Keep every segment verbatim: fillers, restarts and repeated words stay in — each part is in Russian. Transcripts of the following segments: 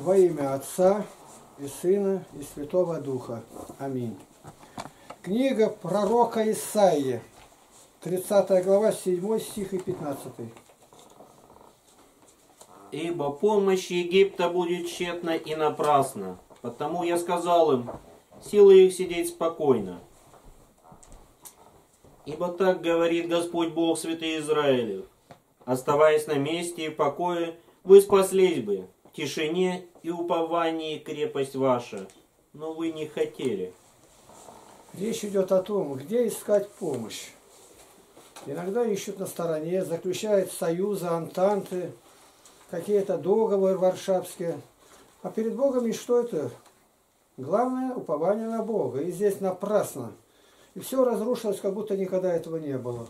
Во имя Отца и Сына и Святого Духа. Аминь. Книга пророка Исаии, тридцатая глава, седьмой стих и пятнадцатый. «Ибо помощь Египта будет тщетна и напрасна, потому я сказал им, силы их сидеть спокойно. Ибо так говорит Господь Бог святый Израилев, оставаясь на месте и в покое, вы спаслись бы, в тишине и уповании крепость ваша, но вы не хотели». Речь идет о том, где искать помощь. Иногда ищут на стороне, заключают союзы, антанты, какие-то договоры варшавские. А перед Богом и что это? Главное упование на Бога. И здесь напрасно. И все разрушилось, как будто никогда этого не было.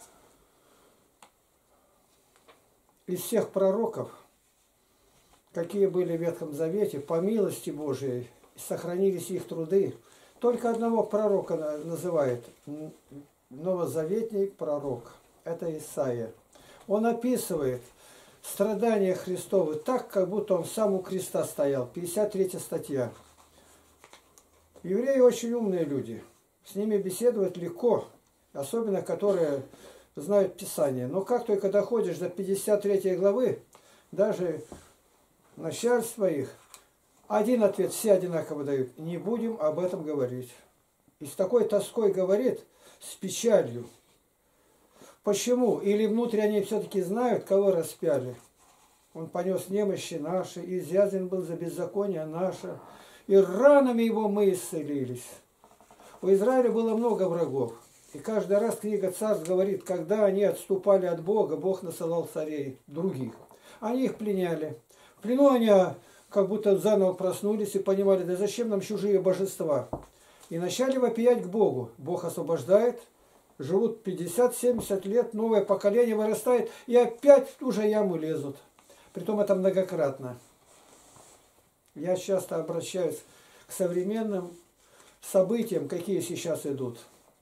Из всех пророков, какие были в Ветхом Завете, по милости Божией, сохранились их труды, только одного пророка называет новозаветний пророк. Это Исаия. Он описывает страдания Христовы так, как будто он сам у креста стоял. пятьдесят третья статья. Евреи очень умные люди. С ними беседовать легко, особенно которые знают Писание. Но как только доходишь до пятьдесят третьей главы, даже начальство их, один ответ все одинаково дают. Не будем об этом говорить. И с такой тоской говорит, с печалью. Почему? Или внутренне они все-таки знают, кого распяли. Он понес немощи наши, и изъязен был за беззаконие наше, и ранами его мы исцелились. У Израиля было много врагов. И каждый раз книга Царств говорит, когда они отступали от Бога, Бог насылал царей других. Они их пленяли. В плену они как будто заново проснулись и понимали, да зачем нам чужие божества. И начали вопиять к Богу. Бог освобождает, живут пятьдесят-семьдесят лет, новое поколение вырастает, и опять в ту же яму лезут. Притом это многократно. Я часто обращаюсь к современным событиям, какие сейчас идут.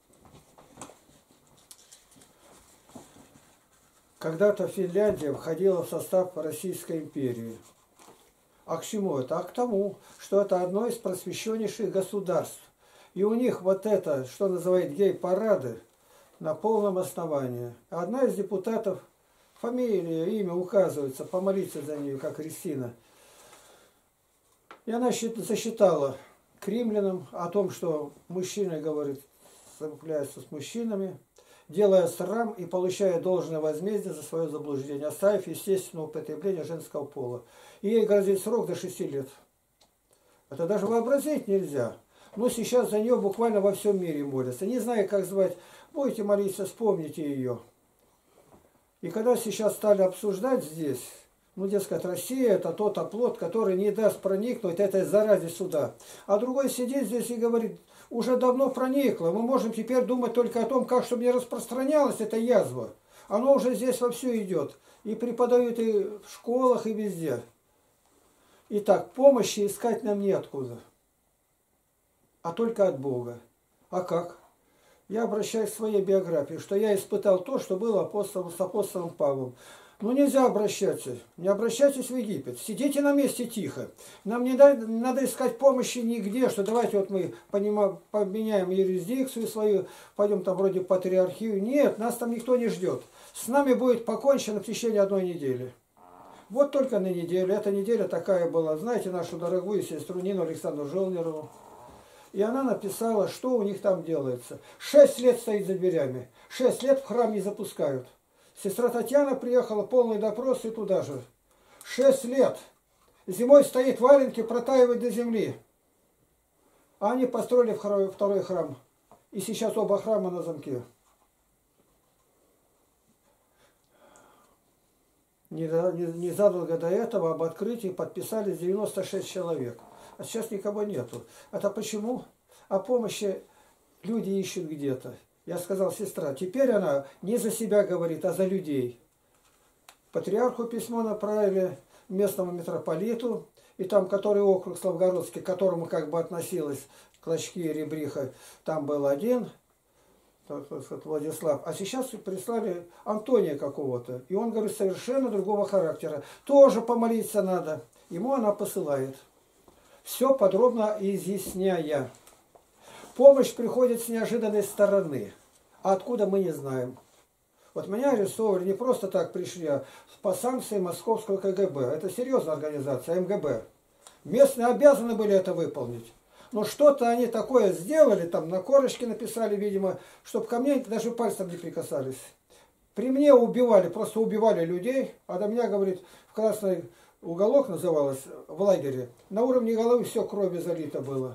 Когда-то Финляндия входила в состав Российской империи. А к чему это? А к тому, что это одно из просвещеннейших государств. И у них вот это, что называют гей-парады, на полном основании. Одна из депутатов, фамилия, имя указывается, помолиться за нее, как Кристина. И она засчитала к римлянам о том, что мужчина, говорит, совокупляется с мужчинами, делая срам и получая должное возмездие за свое заблуждение, оставив естественное употребление женского пола. И ей грозит срок до шести лет. Это даже вообразить нельзя. Но сейчас за нее буквально во всем мире молятся. Не знаю, как звать, будете молиться, вспомните ее. И когда сейчас стали обсуждать здесь, ну, дескать, Россия это тот оплот, который не даст проникнуть этой заразе сюда. А другой сидит здесь и говорит, уже давно проникло, мы можем теперь думать только о том, как чтобы не распространялась эта язва. Оно уже здесь вовсю идет. И преподают и в школах, и везде. Итак, помощи искать нам неоткуда, а только от Бога. А как? Я обращаюсь к своей биографии, что я испытал то, что было апостолом, с апостолом Павлом. Ну нельзя обращаться, не обращайтесь в Египет, сидите на месте тихо. Нам не надо, не надо искать помощи нигде, что давайте вот мы понимаем, поменяем юрисдикцию свою, пойдем там вроде патриархию. Нет, нас там никто не ждет. С нами будет покончено в течение одной недели. Вот только на неделю. Эта неделя такая была. Знаете нашу дорогую сестру Нину Александру Жолнерову? И она написала, что у них там делается. Шесть лет стоит за дверями. Шесть лет в храм не запускают. Сестра Татьяна приехала, полный допрос и туда же. Шесть лет. Зимой стоит валенки, протаивает до земли. А они построили второй храм. И сейчас оба храма на замке. Незадолго до этого об открытии подписались девяносто шесть человек. А сейчас никого нету. Это почему? О помощи люди ищут где-то. Я сказал, сестра, теперь она не за себя говорит, а за людей. Патриарху письмо направили, местному митрополиту, и там, который округ Славгородский, к которому как бы относилась Клочки и Ребриха, там был один, так сказать, Владислав, а сейчас прислали Антония какого-то. И он говорит, совершенно другого характера. Тоже помолиться надо. Ему она посылает. Все подробно изъясняя. Помощь приходит с неожиданной стороны. А откуда мы не знаем. Вот меня арестовали, не просто так пришли, а по санкции московского ка гэ бэ. Это серьезная организация, эм гэ бэ. Местные обязаны были это выполнить. Но что-то они такое сделали, там на корочке написали, видимо, чтобы ко мне даже пальцем не прикасались. При мне убивали, просто убивали людей, а до меня, говорит, в красный уголок называлось, в лагере, на уровне головы все кровью залито было.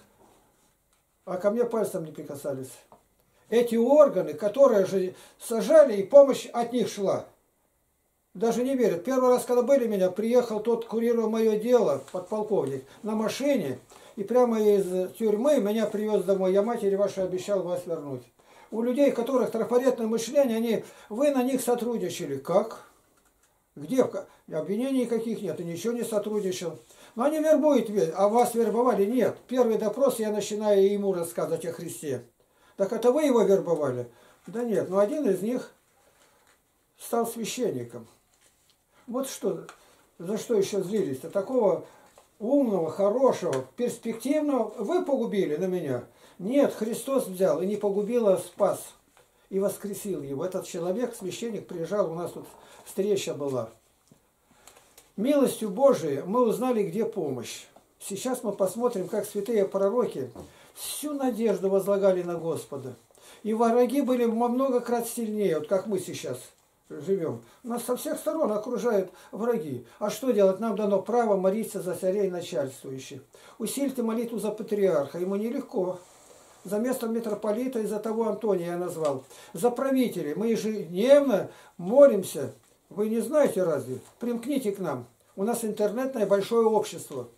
А ко мне пальцем не прикасались. Эти органы, которые же сажали, и помощь от них шла. Даже не верят. Первый раз, когда были меня, приехал тот, курировал мое дело, подполковник, на машине, и прямо из тюрьмы меня привез домой. Я матери вашей обещал вас вернуть. У людей, у которых трафаретное мышление, они, вы на них сотрудничали. Как? Где? Обвинений никаких нет, и ничего не сотрудничал. Но они вербуют, а вас вербовали? Нет. Первый допрос я начинаю ему рассказывать о Христе. Так это вы его вербовали? Да нет, но один из них стал священником. Вот что, за что еще злились-то? Такого умного, хорошего, перспективного вы погубили на меня. Нет, Христос взял и не погубил, а спас. И воскресил его. Этот человек, священник, приезжал, у нас тут встреча была. Милостью Божией мы узнали, где помощь. Сейчас мы посмотрим, как святые пророки всю надежду возлагали на Господа. И враги были во много крат сильнее, вот как мы сейчас живем. Нас со всех сторон окружают враги. А что делать? Нам дано право молиться за царей начальствующих. Усильте молитву за патриарха. Ему нелегко. За место митрополита и за того Антония я назвал. За правителей. Мы ежедневно молимся. Вы не знаете разве? Примкните к нам. У нас интернетное большое общество.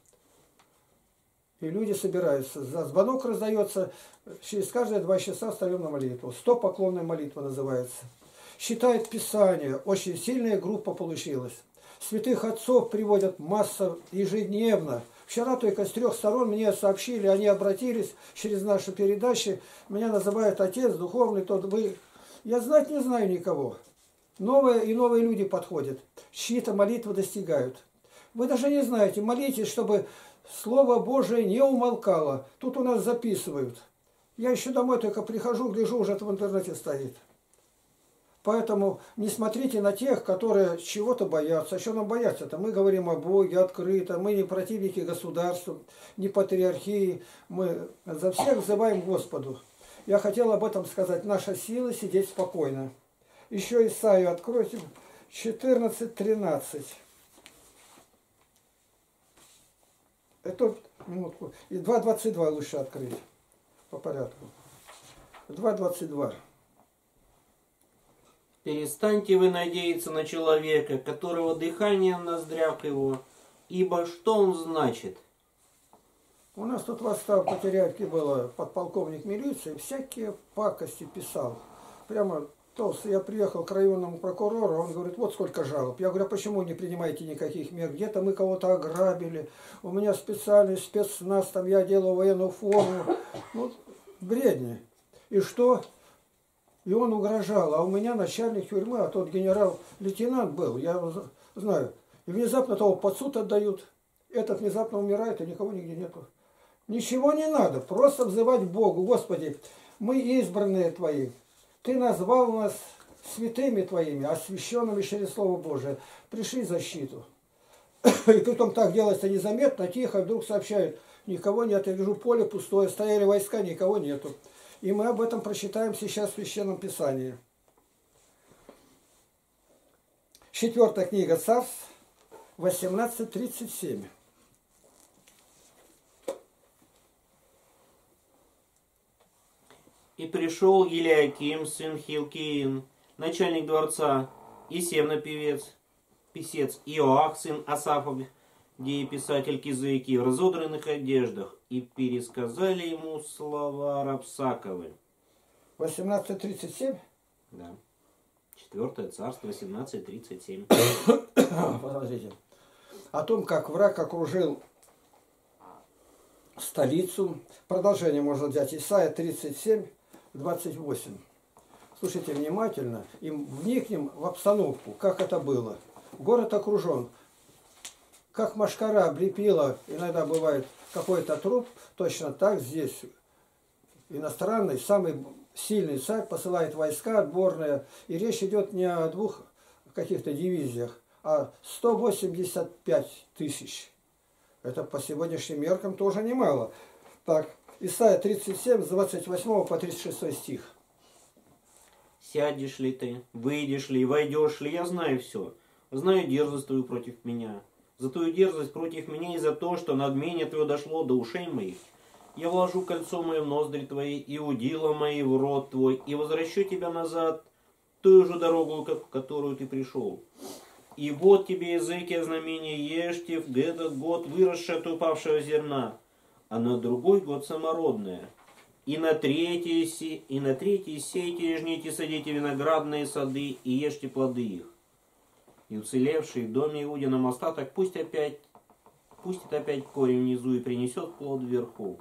И люди собираются. За звонок раздается. Через каждые два часа встаем на молитву. Сто поклонная молитва называется. Считает Писание. Очень сильная группа получилась. Святых отцов приводят масса ежедневно. Вчера только с трех сторон мне сообщили, они обратились через наши передачи. Меня называют отец, духовный, тот вы. Я знать не знаю никого. Новые и новые люди подходят. Чьи-то молитвы достигают. Вы даже не знаете, молитесь, чтобы Слово Божие не умолкало. Тут у нас записывают. Я еще домой только прихожу, гляжу, уже это в интернете стоит. Поэтому не смотрите на тех, которые чего-то боятся. А что нам бояться-то? Мы говорим о Боге открыто, мы не противники государству, не патриархии. Мы за всех взываем Господу. Я хотел об этом сказать. Наша сила сидеть спокойно. Еще Исаию откройте, четырнадцать тринадцать. Это минутку. И два двадцать два лучше открыть. По порядку. два двадцать два. Перестаньте вы надеяться на человека, которого дыхание в ноздрях его, ибо что он значит? У нас тут в отставке Терябки было подполковник милиции, всякие пакости писал. Прямо толстый. Я приехал к районному прокурору, он говорит, вот сколько жалоб. Я говорю, а почему не принимаете никаких мер? Где-то мы кого-то ограбили, у меня специальный спецназ, там я делал военную форму. Ну, бредни. И что? И он угрожал, а у меня начальник тюрьмы, а тот генерал-лейтенант был, я знаю. И внезапно того под суд отдают. Этот внезапно умирает, и никого нигде нету. Ничего не надо, просто взывать к Богу. Господи, мы избранные Твои. Ты назвал нас святыми Твоими, освященными через Слово Божие. Пришли защиту. И потом так делается незаметно, тихо, вдруг сообщают, никого нет, я вижу поле пустое, стояли войска, никого нету. И мы об этом прочитаем сейчас в Священном Писании. Четвертая книга Царств, восемнадцать тридцать семь. И пришел Елиаким, сын Хилкиин, начальник дворца, и Севна певец, писец, Иоах, сын Асафов, дееписатель Кизыки, в разодранных одеждах, и пересказали ему слова Рабсаковы. восемнадцать тридцать семь? Да. Четвертое царство, восемнадцать тридцать семь. Подождите. О том, как враг окружил столицу. Продолжение можно взять. Исайя тридцать семь, двадцать восемь. Слушайте внимательно и вникнем в обстановку, как это было. Город окружен. Как мошкара облепила, иногда бывает какой-то труп, точно так здесь иностранный, самый сильный царь посылает войска отборные. И речь идет не о двух каких-то дивизиях, а сто восемьдесят пять тысяч. Это по сегодняшним меркам тоже немало. Так, Исайя тридцать семь, с двадцать восьмого по тридцать шестой стих. Сядешь ли ты, выйдешь ли, войдешь ли, я знаю все. Знаю дерзость твою против меня. За твою дерзость против меня и за то, что надмение твое дошло до ушей моих. Я вложу кольцо мое в ноздри твои и удила мои в рот твой, и возвращу тебя назад ту же дорогу, в которую ты пришел. И вот тебе языки о знамении, ешьте в этот год выросшее от упавшего зерна, а на другой год самородное. И на третий, се... и на третий сейте, жните, садите виноградные сады и ешьте плоды их. И уцелевший в доме Иудином остаток пусть опять, пустит опять корень внизу и принесет плод вверху.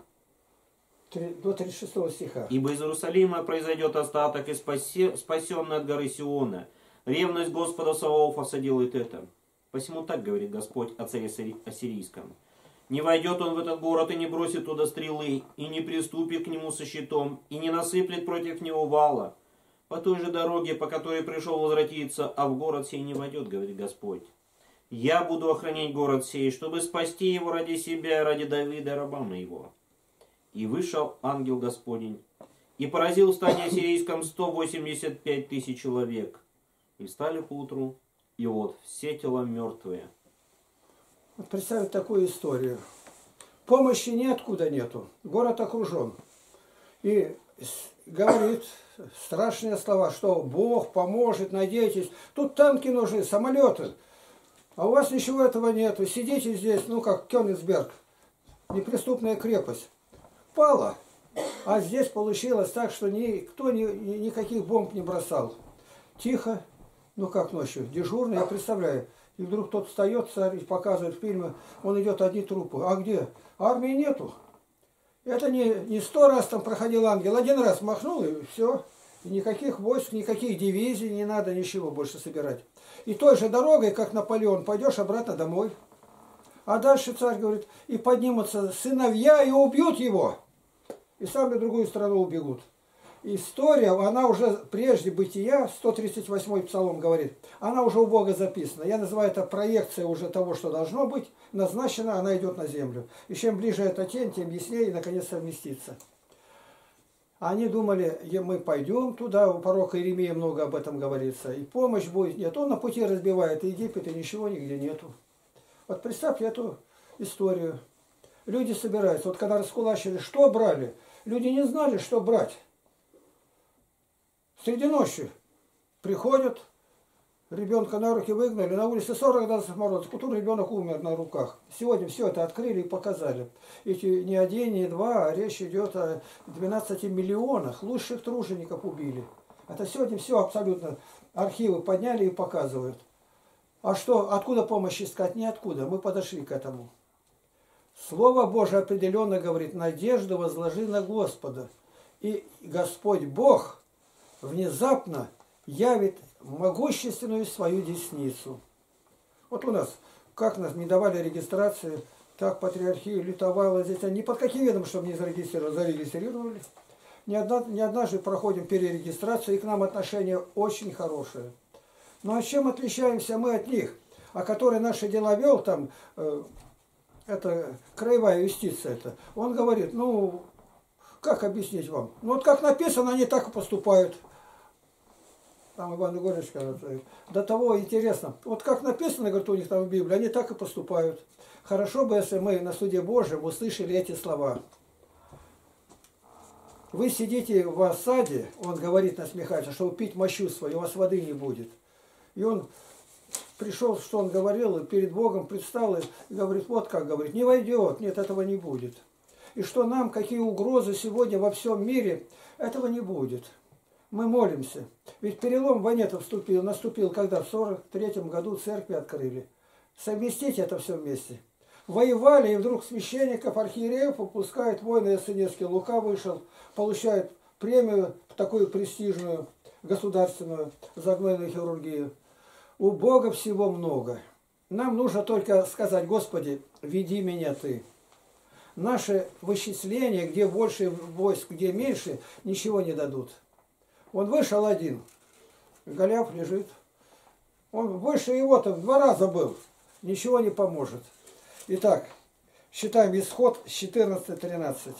До тридцать шестого стиха. Ибо из Иерусалима произойдет остаток, и спасе... спасенный от горы Сиона. Ревность Господа Саваофа соделает это. Посему так говорит Господь о царе Ассирийском. Не войдет он в этот город и не бросит туда стрелы, и не приступит к нему со щитом, и не насыплет против него вала. По той же дороге, по которой пришел возвратиться, а в город сей не войдет, говорит Господь. Я буду охранять город сей, чтобы спасти его ради себя и ради Давида, раба моего. И вышел ангел Господень, и поразил в стане ассирийском сто восемьдесят пять тысяч человек. И встали поутру, и вот все тела мертвые. Вот представить такую историю. Помощи ниоткуда нету. Город окружен. И говорит страшные слова, что Бог поможет, надейтесь. Тут танки нужны, самолеты. А у вас ничего этого нету. Сидите здесь, ну как Кёнигсберг. Неприступная крепость. Пала. А здесь получилось так, что никто ни, никаких бомб не бросал. Тихо. Ну как ночью, дежурный, я представляю. И вдруг тот встает, царь, и показывает фильмы, он идет одни трупы. А где? Армии нету. Это не, не сто раз там проходил ангел, один раз махнул, и все. И никаких войск, никаких дивизий, не надо ничего больше собирать. И той же дорогой, как Наполеон, пойдешь обратно домой. А дальше царь говорит, и поднимутся сыновья и убьют его. И сами в другую страну убегут. История, она уже прежде бытия, сто тридцать восьмой псалом говорит, она уже у Бога записана. Я называю это проекция уже того, что должно быть, назначена, она идет на землю. И чем ближе эта тень, тем яснее и наконец совместится. Они думали, мы пойдем туда, у пророка Иеремии много об этом говорится, и помощь будет. Нет, он на пути разбивает Египет, и ничего нигде нету. Вот представьте эту историю. Люди собираются, вот когда раскулачили, что брали? Люди не знали, что брать. Среди ночи приходят, ребенка на руки выгнали, на улице сорок градусов мороза, тут ребенок умер на руках. Сегодня все это открыли и показали. Эти не один, не два, а речь идет о двенадцати миллионах лучших тружеников убили. Это сегодня все абсолютно архивы подняли и показывают. А что, откуда помощь искать? Ниоткуда. Мы подошли к этому. Слово Божие определенно говорит, надежду возложи на Господа. И Господь Бог внезапно явит могущественную свою десницу. Вот у нас, как нас не давали регистрации, так патриархия лютовала здесь. Ни под каким видом, чтобы не зарегистрировали, зарегистрировали. Не, одна, не однажды проходим перерегистрацию, и к нам отношения очень хорошие. Ну а чем отличаемся мы от них? А который наши дела вел, там, э, это краевая юстиция, это, он говорит, ну, как объяснить вам? Ну вот как написано, они так и поступают. Там Иван Егорович говорит, до того интересно. Вот как написано, говорит, у них там в Библии, они так и поступают. Хорошо бы, если мы на суде Божьем услышали эти слова. Вы сидите в осаде, он говорит, насмехается, что пить мощу свою, у вас воды не будет. И он пришел, что он говорил, и перед Богом предстал, и говорит, вот как говорит, не войдет, нет, этого не будет. И что нам, какие угрозы сегодня во всем мире, этого не будет. Мы молимся. Ведь перелом в войне-то вступил, наступил, когда в сорок третьем году церкви открыли. Совместите это все вместе. Воевали, и вдруг священников, архиереев выпускают войны эсенецкие. Лука вышел, получает премию такую престижную, государственную, за гнойную хирургию. У Бога всего много. Нам нужно только сказать: Господи, веди меня Ты. Наши вычисления, где больше войск, где меньше, ничего не дадут. Он вышел один, Голиаф лежит. Он выше его-то в два раза был. Ничего не поможет. Итак, считаем исход с четырнадцати тринадцати.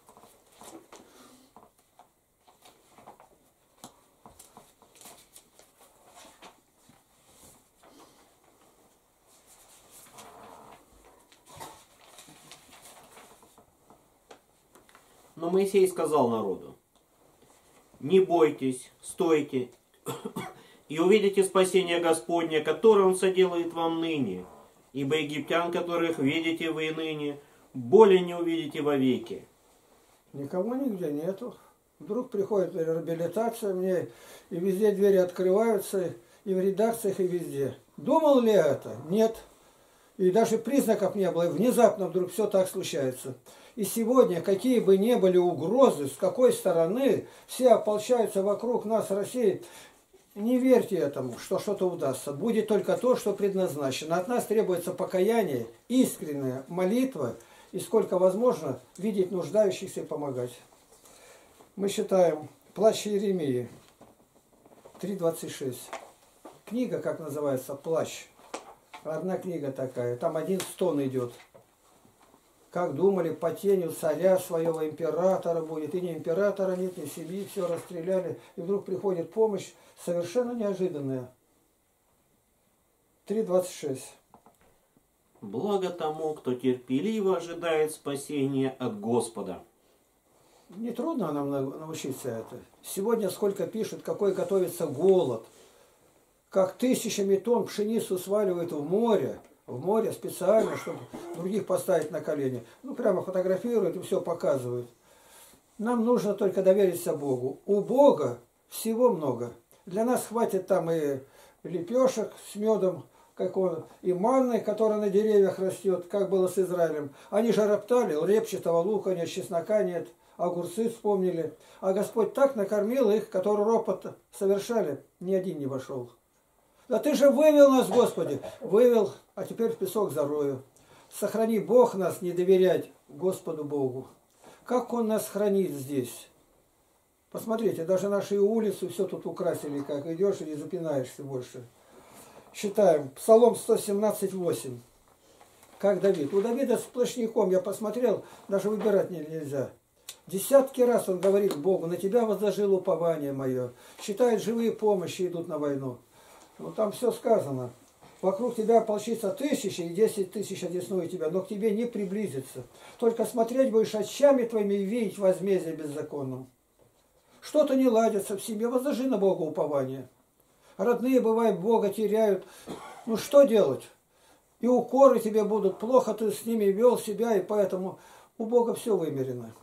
Но Моисей сказал народу: не бойтесь, стойте, и увидите спасение Господне, которое Он соделает вам ныне. Ибо египтян, которых видите вы ныне, более не увидите вовеки. Никого нигде нету. Вдруг приходит реабилитация мне, и везде двери открываются, и в редакциях, и везде. Думал ли я это? Нет. И даже признаков не было. И внезапно вдруг все так случается. И сегодня, какие бы ни были угрозы, с какой стороны, все ополчаются вокруг нас, России. Не верьте этому, что что-то удастся. Будет только то, что предназначено. От нас требуется покаяние, искренняя молитва, и сколько возможно видеть нуждающихся и помогать. Мы считаем «Плач Иеремии» три двадцать шесть. Книга, как называется, «Плач». Одна книга такая. Там один стон идет. Как думали, по тенью царя своего императора будет. И ни императора нет, ни семьи, все расстреляли. И вдруг приходит помощь совершенно неожиданная. три двадцать шесть. Благо тому, кто терпеливо ожидает спасения от Господа. Нетрудно нам научиться это. Сегодня сколько пишут, какой готовится голод. Как тысячами тонн пшеницу сваливают в море. В море специально, чтобы других поставить на колени. Ну, прямо фотографируют и все показывают. Нам нужно только довериться Богу. У Бога всего много. Для нас хватит там и лепешек с медом, как он, и манны, которая на деревьях растет, как было с Израилем. Они же роптали, репчатого лука нет, чеснока нет, огурцы вспомнили. А Господь так накормил их, которые ропот совершали, ни один не вошел. Да ты же вывел нас, Господи! Вывел, а теперь в песок зарою. Сохрани Бог нас не доверять Господу Богу. Как Он нас хранит здесь? Посмотрите, даже наши улицы все тут украсили, как идешь и не запинаешься больше. Считаем. Псалом сто семнадцать восемь. Как Давид. У Давида сплошняком я посмотрел, даже выбирать нельзя. Десятки раз он говорит Богу: на тебя возложил упование мое. Считает, живые помощи идут на войну. Ну там все сказано. Вокруг тебя ополчится тысячи, и десять тысяч одесную тебя, но к тебе не приблизится. Только смотреть будешь очами твоими и видеть возмездие беззаконным. Что-то не ладится в семье, возложи на Бога упование. Родные, бывает, Бога теряют. Ну что делать? И укоры тебе будут, плохо ты с ними вел себя, и поэтому у Бога все вымерено.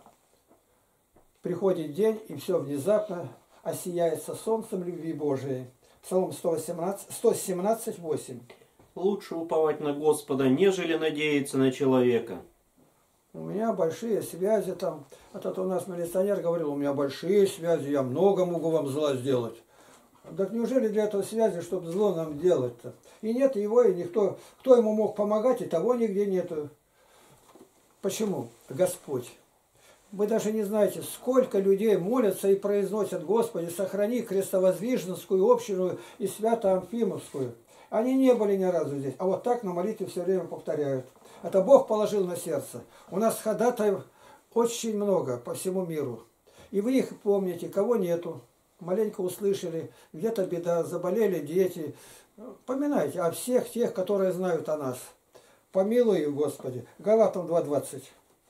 Приходит день, и все внезапно осияется солнцем любви Божией. Псалом сто семнадцать восемь. Лучше уповать на Господа, нежели надеяться на человека. У меня большие связи там. А тот у нас милиционер говорил: у меня большие связи, я много могу вам зла сделать. Так неужели для этого связи, чтобы зло нам делать-то? И нет его, и никто. Кто ему мог помогать, и того нигде нету. Почему? Господь. Вы даже не знаете, сколько людей молятся и произносят: Господи, сохрани крестовоздвиженскую общину и свято-амфимовскую. Они не были ни разу здесь, а вот так на молитве все время повторяют. Это Бог положил на сердце. У нас ходатаев очень много по всему миру. И вы их помните, кого нету. Маленько услышали, где-то беда, заболели дети. Поминайте о всех тех, которые знают о нас. Помилуй их, Господи. Галатам два двадцать.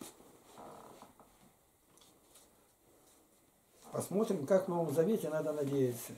Посмотрим, как в Новом Завете надо надеяться.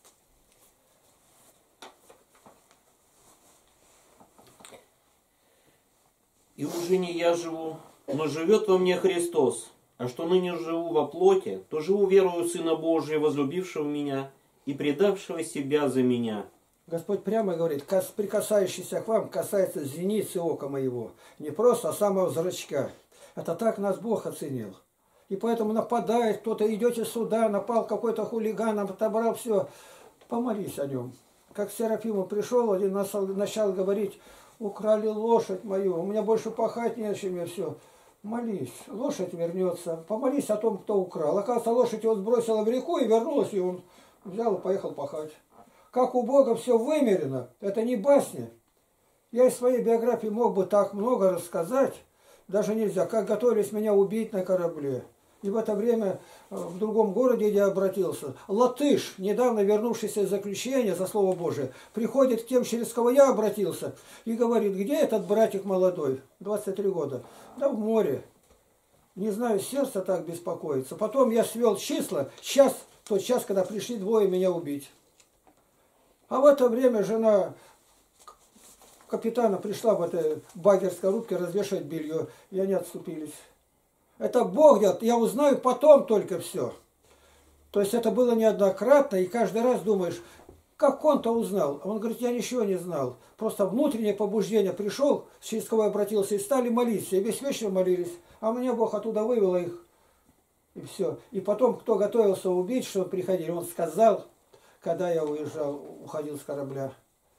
И уже не я живу, но живет во мне Христос. А что ныне живу во плоти, то живу верою Сына Божия, возлюбившего меня и предавшего себя за меня. Господь прямо говорит: прикасающийся к вам касается зеницы ока моего. Не просто, а самого зрачка. Это так нас Бог оценил. И поэтому нападает, кто-то идете сюда, напал какой-то хулиган, отобрал все. Помолись о нем. Как к Серафиму пришел, один начал говорить, украли лошадь мою, у меня больше пахать не чем, я все. Молись, лошадь вернется. Помолись о том, кто украл. Оказывается, лошадь его сбросила в реку и вернулась, и он взял и поехал пахать. Как у Бога все вымерено, это не басня. Я из своей биографии мог бы так много рассказать, даже нельзя, как готовились меня убить на корабле. И в это время в другом городе, где я обратился, латыш, недавно вернувшийся из заключения за Слово Божие, приходит к тем, через кого я обратился, и говорит, где этот братик молодой, двадцать три года? Да в море. Не знаю, сердце так беспокоится. Потом я свел числа, час, тот час, когда пришли двое меня убить. А в это время жена капитана пришла в этой багерской рубке развешивать белье, и они отступились. Это Бог делает, я узнаю потом только все. То есть это было неоднократно, и каждый раз думаешь, как он-то узнал? Он говорит, я ничего не знал. Просто внутреннее побуждение пришел, через кого я обратился, и стали молиться. И весь вечер молились, а мне Бог оттуда вывел их. И все. И потом, кто готовился убить, чтобы приходили, он сказал, когда я уезжал, уходил с корабля.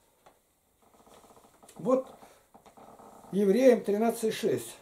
Вот Евреям тринадцать шесть.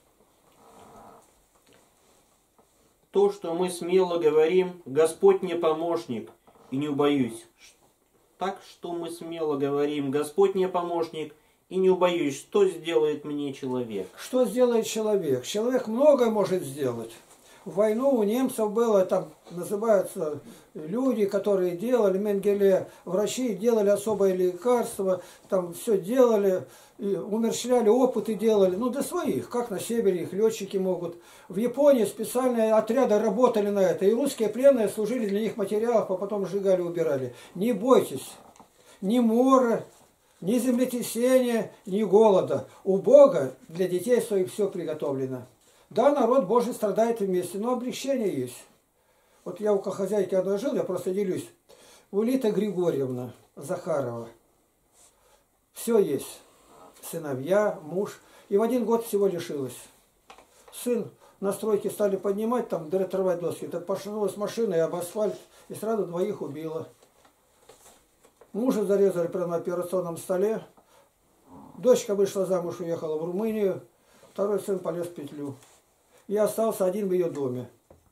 То, что мы смело говорим, Господь мне помощник, и не убоюсь. Так что мы смело говорим, Господь мне помощник, и не убоюсь, что сделает мне человек. Что сделает человек? Человек многое может сделать. В войну у немцев было, там называются люди, которые делали, Менгеле, врачи делали особое лекарство, там все делали, и умерщвляли, опыты делали, ну для своих, как на севере их летчики могут. В Японии специальные отряды работали на это, и русские пленные служили для них материалов, а потом сжигали, убирали. Не бойтесь, ни мора, ни землетрясения, ни голода. У Бога для детей своих все приготовлено. Да, народ Божий страдает вместе, но облегчение есть. Вот я у хозяйки одной жил, я просто делюсь. Улита Григорьевна Захарова. Все есть. Сыновья, муж. И в один год всего лишилась. Сын на стройке стали поднимать, там, отрывать доски. Так пошла машина и об асфальт, и сразу двоих убила. Мужа зарезали прямо на операционном столе. Дочка вышла замуж, уехала в Румынию. Второй сын полез в петлю. Я остался один в ее доме.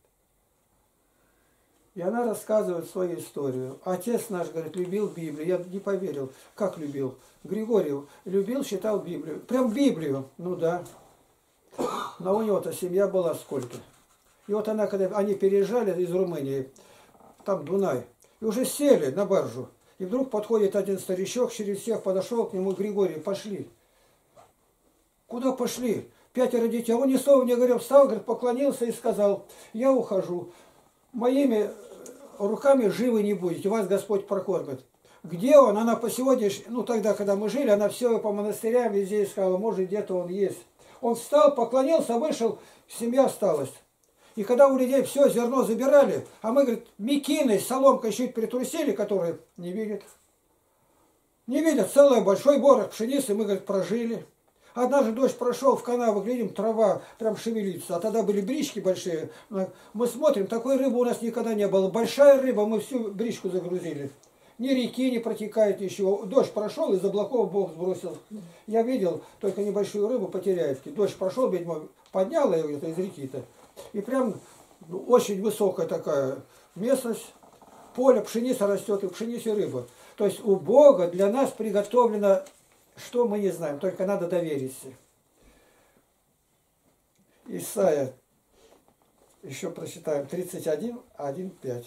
И она рассказывает свою историю. Отец наш, говорит, любил Библию. Я не поверил. Как любил? Григорьев любил, читал Библию. Прям Библию. Ну да. Но у него-то семья была сколько. И вот она, когда они переезжали из Румынии, там Дунай, и уже сели на баржу. И вдруг подходит один старичок, через всех подошел к нему, Григорий, пошли. Куда пошли? Пятеро детей. А он ни слова не говорил, встал, говорит, поклонился и сказал, я ухожу. Моими руками живы не будете, вас Господь прокормит. Где он? Она по сегодняшнему, ну тогда, когда мы жили, она все по монастырям везде искала, может где-то он есть. Он встал, поклонился, вышел, семья осталась. И когда у людей все зерно забирали, а мы, говорит, мекиной, соломкой чуть притрусили, которые не видят. Не видят, целый большой борох пшеницы, мы, говорит, прожили. Однажды дождь прошел, в канаву глядим, трава прям шевелится. А тогда были брички большие. Мы смотрим, такой рыбы у нас никогда не было. Большая рыба, мы всю бричку загрузили. Ни реки не протекает еще. Дождь прошел, из облаков Бог сбросил. Я видел, только небольшую рыбу по Теряевке. Дождь прошел, видимо, поднял ее где-то из реки-то. И прям ну, очень высокая такая местность. Поле, пшеница растет, и пшеница рыба. То есть у Бога для нас приготовлено... Что мы не знаем, только надо довериться. Исайя, еще прочитаем, тридцать один, один, пять.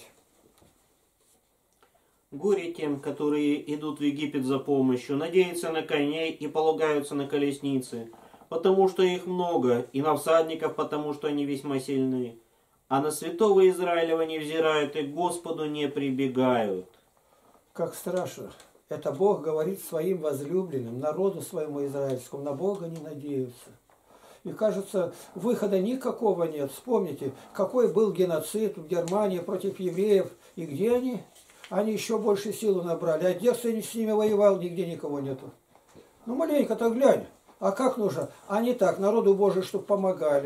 Горе тем, которые идут в Египет за помощью, надеются на коней и полагаются на колесницы, потому что их много, и на всадников, потому что они весьма сильны. А на святого Израилева не взирают и к Господу не прибегают. Как страшно. Это Бог говорит своим возлюбленным, народу своему израильскому, на Бога не надеются. И кажется, выхода никакого нет. Вспомните, какой был геноцид в Германии против евреев. И где они? Они еще больше силу набрали. А где кто с ними воевал, нигде никого нету. Ну, маленько-то глянь. А как нужно? А не так, народу Божию, чтобы помогали.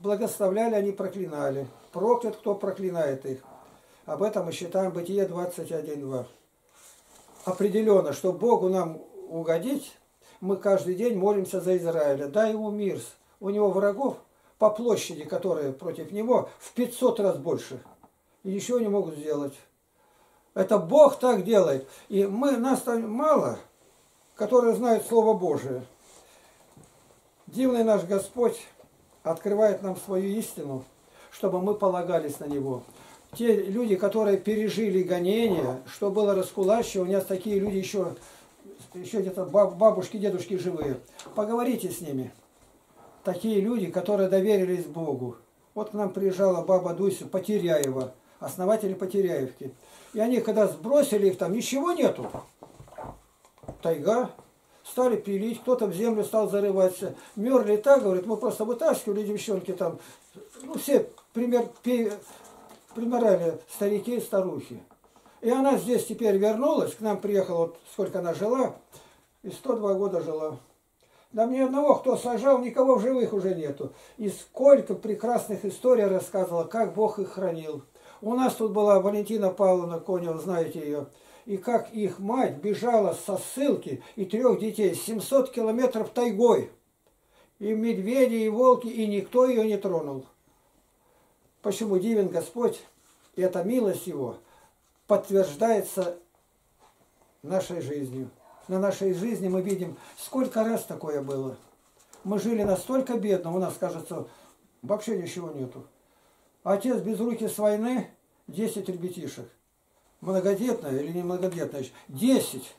благословляли, они проклинали. Проклят, кто проклинает их. Об этом мы считаем Бытие двадцать один два. Определенно, что Богу нам угодить, мы каждый день молимся за Израиля. Дай ему мир. У него врагов по площади, которые против него, в пятьсот раз больше. И ничего не могут сделать. Это Бог так делает. И мы, нас там мало, которые знают Слово Божие. Дивный наш Господь открывает нам свою истину, чтобы мы полагались на Него. Те люди, которые пережили гонения, что было раскулачивание, у нас такие люди еще, еще где-то бабушки, дедушки живые. Поговорите с ними. Такие люди, которые доверились Богу. Вот к нам приезжала баба Дуся Потеряева, основатель Потеряевки. И они, когда сбросили их, там ничего нету. Тайга. Стали пилить, кто-то в землю стал зарываться. Мерли так, говорит, мы просто вытаскивали девчонки там. Ну, все пример, пи, примерали старики и старухи. И она здесь теперь вернулась, к нам приехала, вот сколько она жила, и сто два года жила. Да ни одного, кто сажал, никого в живых уже нету. И сколько прекрасных историй рассказывала, как Бог их хранил. У нас тут была Валентина Павловна Конева, знаете ее. И как их мать бежала со ссылки и трех детей семьсот километров тайгой. И медведи, и волки, и никто ее не тронул. Почему дивен Господь? И эта милость Его подтверждается нашей жизнью. На нашей жизни мы видим, сколько раз такое было. Мы жили настолько бедно, у нас, кажется, вообще ничего нету. Отец без руки с войны, десять ребятишек. Многодетная или не многодетная? десять.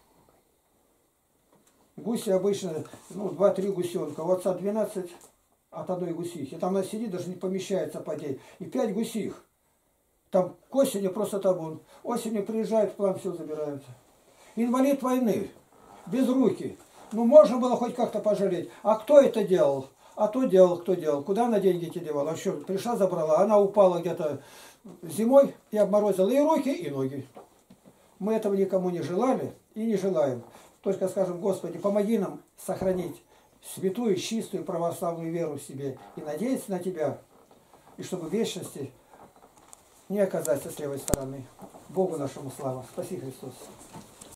Гуси обычно, ну, два-три гусенка. У отца двенадцать от одной гусихи. Там она сидит, даже не помещается под ней. И пять гусих. Там к осени просто табун. Осенью приезжают, в план все забирают. Инвалид войны. Без руки. Ну, можно было хоть как-то пожалеть. А кто это делал? А то делал, кто делал. Куда она деньги эти девала? А что, пришла, забрала. Она упала где-то зимой и обморозила и руки, и ноги. Мы этого никому не желали и не желаем. Только скажем, Господи, помоги нам сохранить святую, чистую православную веру в себе и надеяться на Тебя, и чтобы в вечности не оказаться с левой стороны. Богу нашему слава. Спаси Христос.